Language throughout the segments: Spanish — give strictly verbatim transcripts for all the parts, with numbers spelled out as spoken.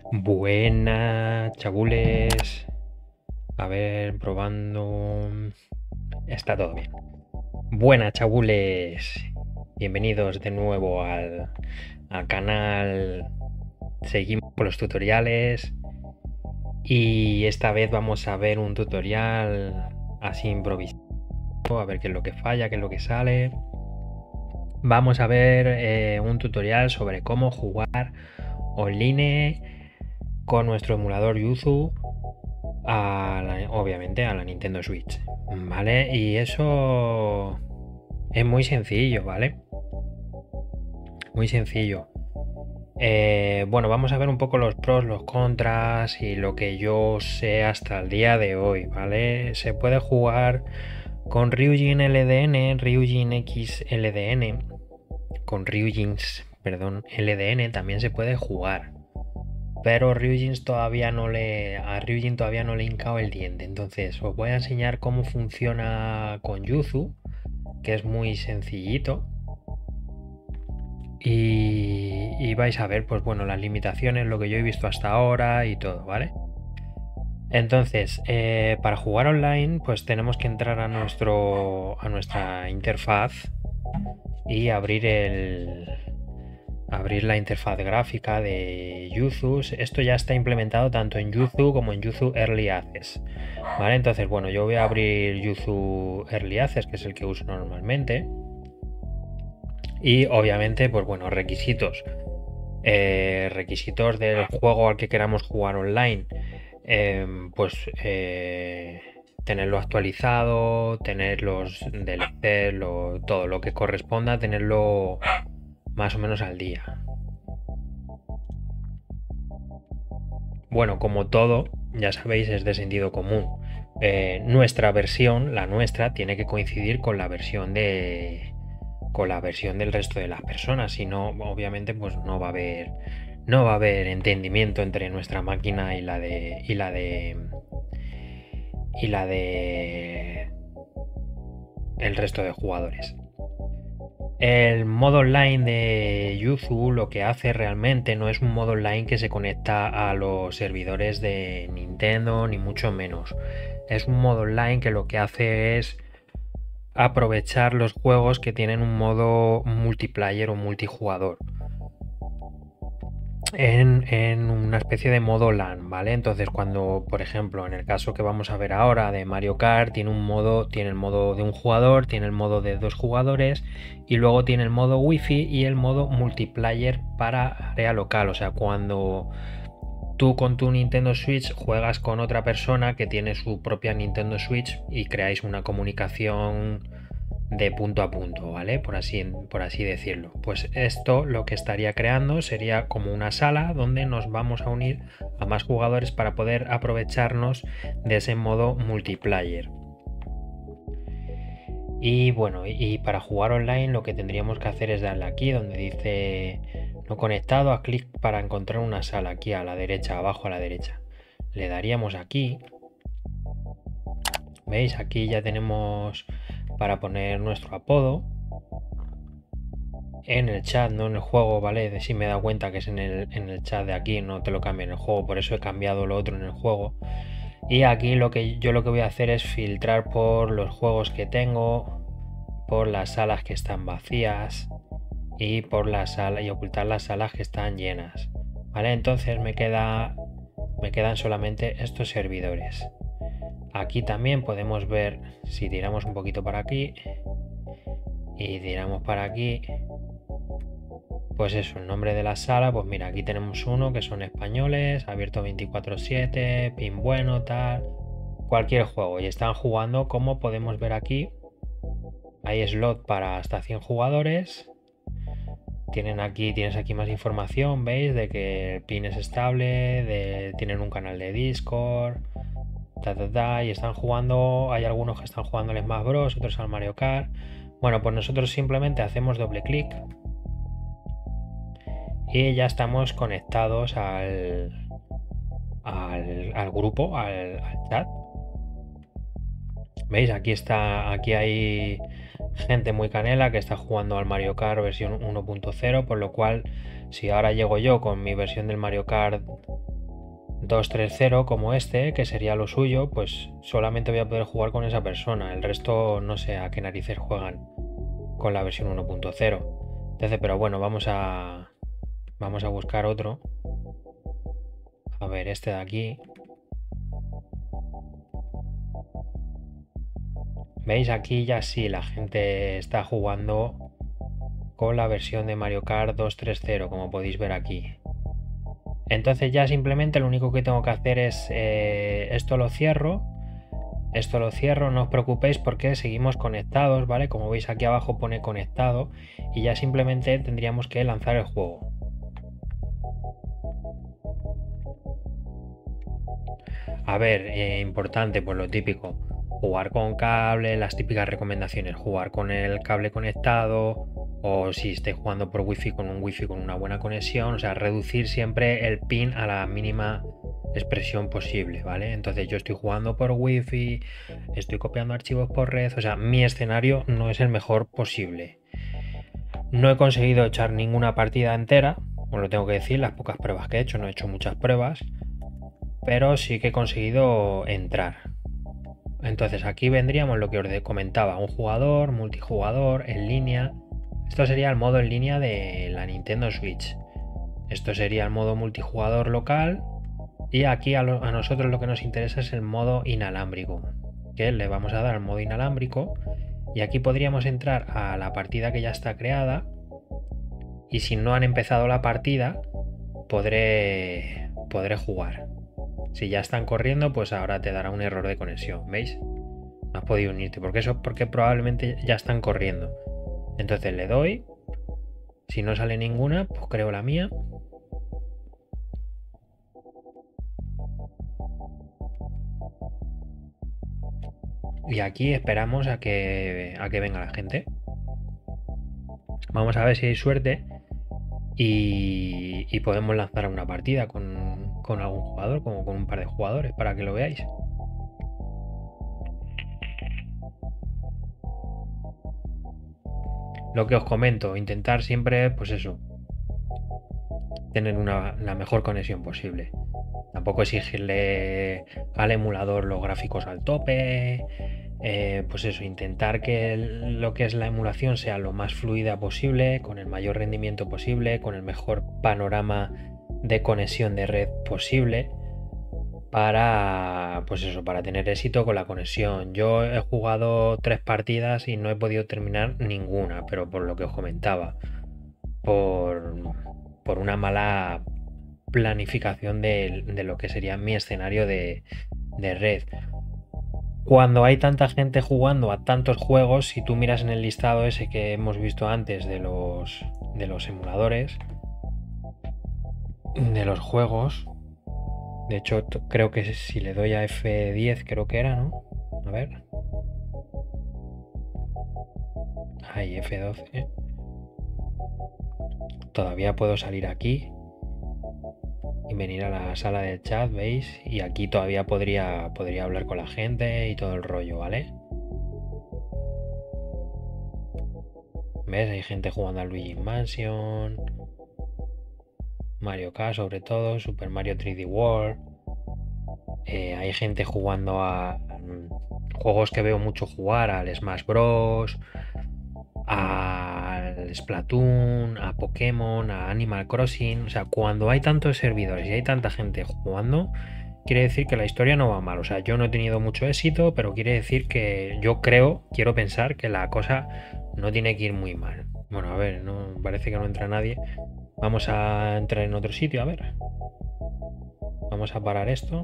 Buenas, chabules. A ver, probando. Está todo bien. Buenas, chabules. Bienvenidos de nuevo al, al canal. Seguimos con los tutoriales. Y esta vez vamos a ver un tutorial así improvisado. A ver qué es lo que falla, qué es lo que sale. Vamos a ver eh, un tutorial sobre cómo jugar online con nuestro emulador Yuzu, a la, obviamente a la Nintendo Switch, ¿vale? Y eso es muy sencillo, ¿vale? Muy sencillo. Eh, bueno, vamos a ver un poco los pros, los contras y lo que yo sé hasta el día de hoy, ¿vale? Se puede jugar con Ryujin L D N, Ryujin X L D N, con Ryujins, perdón, L D N también se puede jugar. Pero Ryujin todavía no le, a Ryujin todavía no le he hincado el diente. Entonces os voy a enseñar cómo funciona con Yuzu, que es muy sencillito. Y, y vais a ver, pues bueno, las limitaciones, lo que yo he visto hasta ahora y todo, ¿vale? Entonces, eh, para jugar online, pues tenemos que entrar a, nuestro, a nuestra interfaz y abrir el, abrir la interfaz gráfica de Yuzu. Esto ya está implementado tanto en Yuzu como en Yuzu Early Access, ¿vale? Entonces, bueno, yo voy a abrir Yuzu Early Access, que es el que uso normalmente. Y obviamente, pues bueno, requisitos. Eh, requisitos del juego al que queramos jugar online. Eh, pues eh, tenerlo actualizado, tener los D L C, lo, todo lo que corresponda, tenerlo más o menos al día. Bueno, como todo, ya sabéis, es de sentido común. Eh, nuestra versión, la nuestra, tiene que coincidir con la versión de con la versión del resto de las personas. Si no, obviamente, pues no va a haber no va a haber entendimiento entre nuestra máquina y la de y la de y la de el resto de jugadores. El modo online de Yuzu lo que hace realmente no es un modo online que se conecta a los servidores de Nintendo, ni mucho menos. Es un modo online que lo que hace es aprovechar los juegos que tienen un modo multiplayer o multijugador. En, en, una especie de modo LAN, ¿vale? Entonces cuando, por ejemplo, en el caso que vamos a ver ahora de Mario Kart, tiene un modo, tiene el modo de un jugador, tiene el modo de dos jugadores y luego tiene el modo Wi-Fi y el modo multiplayer para área local. O sea, cuando tú con tu Nintendo Switch juegas con otra persona que tiene su propia Nintendo Switch y creáis una comunicación de punto a punto, ¿vale? Por así, por así decirlo. Pues esto lo que estaría creando sería como una sala donde nos vamos a unir a más jugadores para poder aprovecharnos de ese modo multiplayer. Y bueno, y para jugar online lo que tendríamos que hacer es darle aquí donde dice no conectado, a clic para encontrar una sala, aquí a la derecha, abajo a la derecha. Le daríamos aquí. ¿Veis? Aquí ya tenemos para poner nuestro apodo en el chat, no en el juego, ¿vale? De si me he dado cuenta que es en el, en el chat de aquí, no te lo cambia en el juego, por eso he cambiado lo otro en el juego. Y aquí lo que yo lo que voy a hacer es filtrar por los juegos que tengo, por las salas que están vacías y por la sala y ocultar las salas que están llenas, ¿vale? Entonces me queda me quedan solamente estos servidores. Aquí también podemos ver, si tiramos un poquito para aquí y tiramos para aquí, pues eso, el nombre de la sala, pues mira, aquí tenemos uno que son españoles, abierto veinticuatro siete, pin bueno, tal, cualquier juego. Y están jugando, como podemos ver aquí, hay slot para hasta cien jugadores. Tienen aquí, tienes aquí más información, veis, de que el pin es estable, de, tienen un canal de Discord, ta, ta, ta, y están jugando, hay algunos que están jugando al Smash Bros, otros al Mario Kart. Bueno, pues nosotros simplemente hacemos doble clic y ya estamos conectados al, al, al grupo, al, al chat. ¿Veis? Aquí está, aquí hay gente muy canela que está jugando al Mario Kart versión uno punto cero, por lo cual si ahora llego yo con mi versión del Mario Kart dos tres cero como este, que sería lo suyo, pues solamente voy a poder jugar con esa persona. El resto no sé a qué narices juegan con la versión uno punto cero. Entonces, pero bueno, vamos a vamos a buscar otro. A ver, este de aquí. ¿Veis? Aquí ya sí, la gente está jugando con la versión de Mario Kart dos tres cero, como podéis ver aquí. Entonces ya simplemente lo único que tengo que hacer es eh, esto lo cierro. Esto lo cierro, no os preocupéis porque seguimos conectados, ¿vale? Como veis aquí abajo pone conectado y ya simplemente tendríamos que lanzar el juego. A ver, eh, importante, pues lo típico, jugar con cable, las típicas recomendaciones, jugar con el cable conectado o si estáis jugando por wifi con un wifi con una buena conexión, o sea, reducir siempre el pin a la mínima expresión posible, ¿vale? Entonces yo estoy jugando por wifi, estoy copiando archivos por red, o sea, mi escenario no es el mejor posible. No he conseguido echar ninguna partida entera, os lo tengo que decir, las pocas pruebas que he hecho, no he hecho muchas pruebas, pero sí que he conseguido entrar. Entonces aquí vendríamos lo que os comentaba, un jugador, multijugador, en línea. Esto sería el modo en línea de la Nintendo Switch. Esto sería el modo multijugador local. Y aquí a, lo, a nosotros lo que nos interesa es el modo inalámbrico. Que le vamos a dar al modo inalámbrico. Y aquí podríamos entrar a la partida que ya está creada. Y si no han empezado la partida, podré, podré jugar. Si ya están corriendo, pues ahora te dará un error de conexión, ¿veis? No has podido unirte, porque eso porque probablemente ya están corriendo. Entonces le doy. Si no sale ninguna, pues creo la mía. Y aquí esperamos a que, a que venga la gente. Vamos a ver si hay suerte. Y, y podemos lanzar una partida con, con algún jugador, como con un par de jugadores, para que lo veáis. Lo que os comento, intentar siempre, pues eso, tener una, la mejor conexión posible. Tampoco exigirle al emulador los gráficos al tope. Eh, pues eso, intentar que el, lo que es la emulación sea lo más fluida posible, con el mayor rendimiento posible, con el mejor panorama de conexión de red posible, para pues eso, para tener éxito con la conexión. Yo he jugado tres partidas y no he podido terminar ninguna, pero por lo que os comentaba, por, por una mala planificación de, de lo que sería mi escenario de, de red. Cuando hay tanta gente jugando a tantos juegos, si tú miras en el listado ese que hemos visto antes de los, de los emuladores, de los juegos, de hecho creo que si le doy a F diez creo que era, ¿no? A ver. Ahí, F doce. Todavía puedo salir aquí y venir a la sala del chat, ¿veis? Y aquí todavía podría, podría hablar con la gente y todo el rollo, ¿vale? ¿Ves? Hay gente jugando a Luigi Mansion, Mario Kart sobre todo, Super Mario tres D World. Eh, hay gente jugando a juegos que veo mucho jugar, al Smash Bros, al Splatoon, a Pokémon, a Animal Crossing. O sea, cuando hay tantos servidores y hay tanta gente jugando, quiere decir que la historia no va mal. O sea, yo no he tenido mucho éxito, pero quiere decir que yo creo, quiero pensar que la cosa no tiene que ir muy mal. Bueno, a ver, no parece que no entra nadie. Vamos a entrar en otro sitio, a ver. Vamos a parar esto.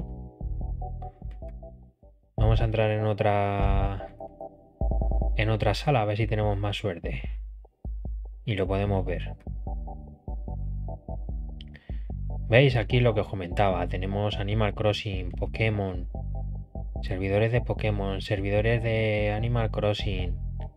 Vamos a entrar en otra en otra sala a ver si tenemos más suerte y lo podemos ver. ¿Veis? Aquí lo que os comentaba, tenemos Animal Crossing, Pokémon, servidores de Pokémon, servidores de Animal Crossing,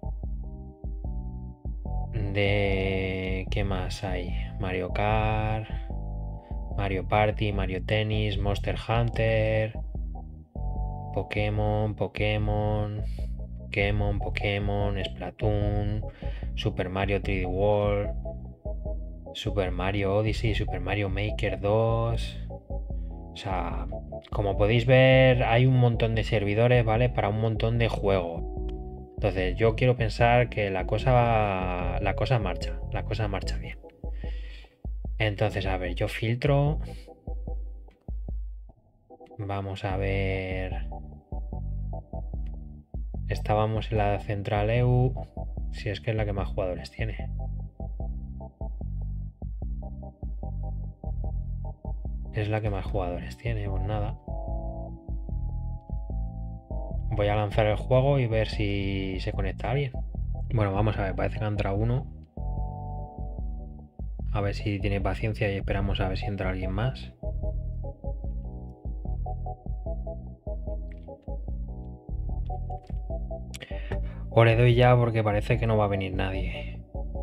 de... ¿qué más hay? Mario Kart, Mario Party, Mario Tennis, Monster Hunter, Pokémon, Pokémon, Pokémon, Pokémon, Splatoon, Super Mario tres D World, Super Mario Odyssey, Super Mario Maker dos, O sea, como podéis ver, hay un montón de servidores, ¿vale? Para un montón de juegos. Entonces, yo quiero pensar que la cosa, la cosa marcha, la cosa marcha bien. Entonces, a ver, yo filtro. Vamos a ver. Estábamos en la central E U. Si es que es la que más jugadores tiene. Es la que más jugadores tiene, pues nada. Voy a lanzar el juego y ver si se conecta alguien. Bueno, vamos a ver, parece que entra uno. A ver si tiene paciencia y esperamos a ver si entra alguien más. O le doy ya porque parece que no va a venir nadie.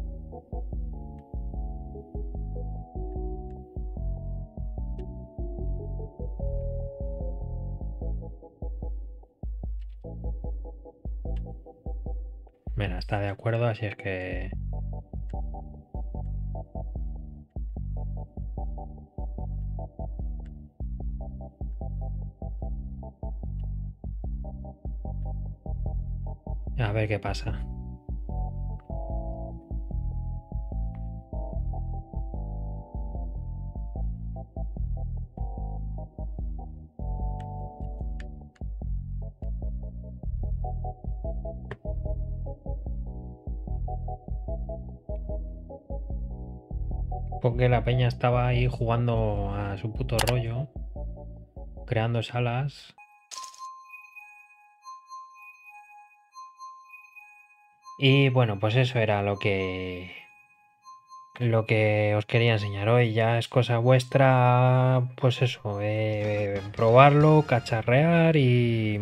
Mira, está de acuerdo, así es que... A ver qué pasa. Porque la peña estaba ahí jugando a su puto rollo, creando salas. Y bueno, pues eso era lo que lo que os quería enseñar hoy. Ya es cosa vuestra, pues eso, eh, probarlo, cacharrear y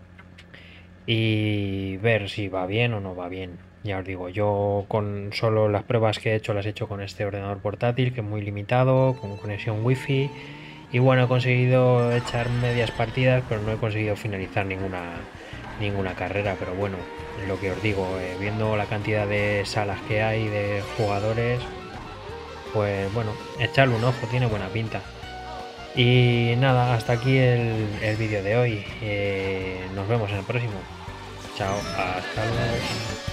y ver si va bien o no va bien. Ya os digo, yo con solo las pruebas que he hecho las he hecho con este ordenador portátil, que es muy limitado, con conexión wifi. Y bueno, he conseguido echar medias partidas, pero no he conseguido finalizar ninguna, ninguna carrera. Pero bueno, lo que os digo, eh, viendo la cantidad de salas que hay, de jugadores, pues bueno, echarle un ojo, tiene buena pinta. Y nada, hasta aquí el, el vídeo de hoy. Eh, nos vemos en el próximo. Chao, hasta luego.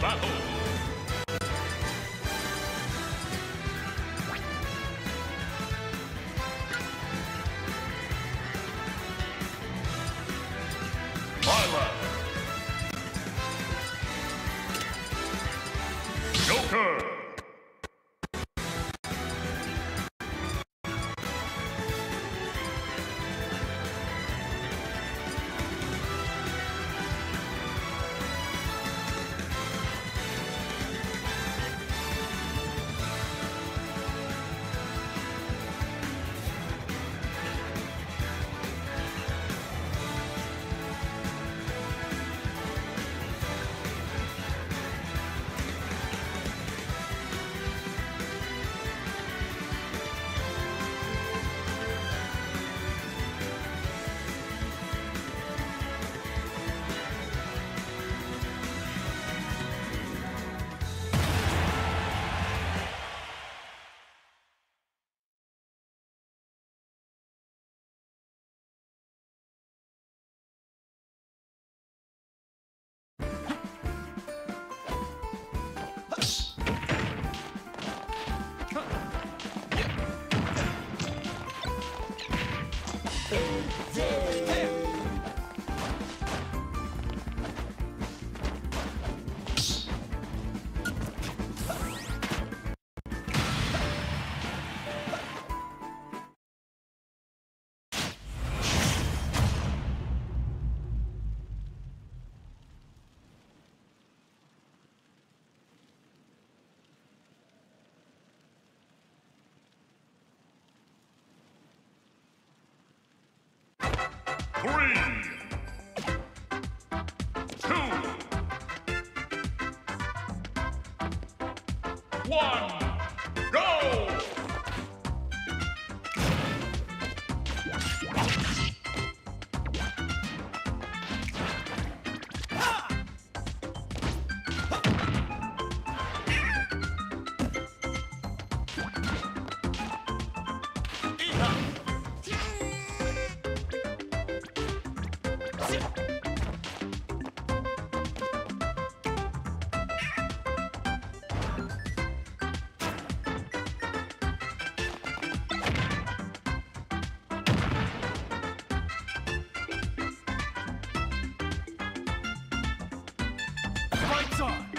battle. Violet. Joker. Three, two, one, go! Lights on!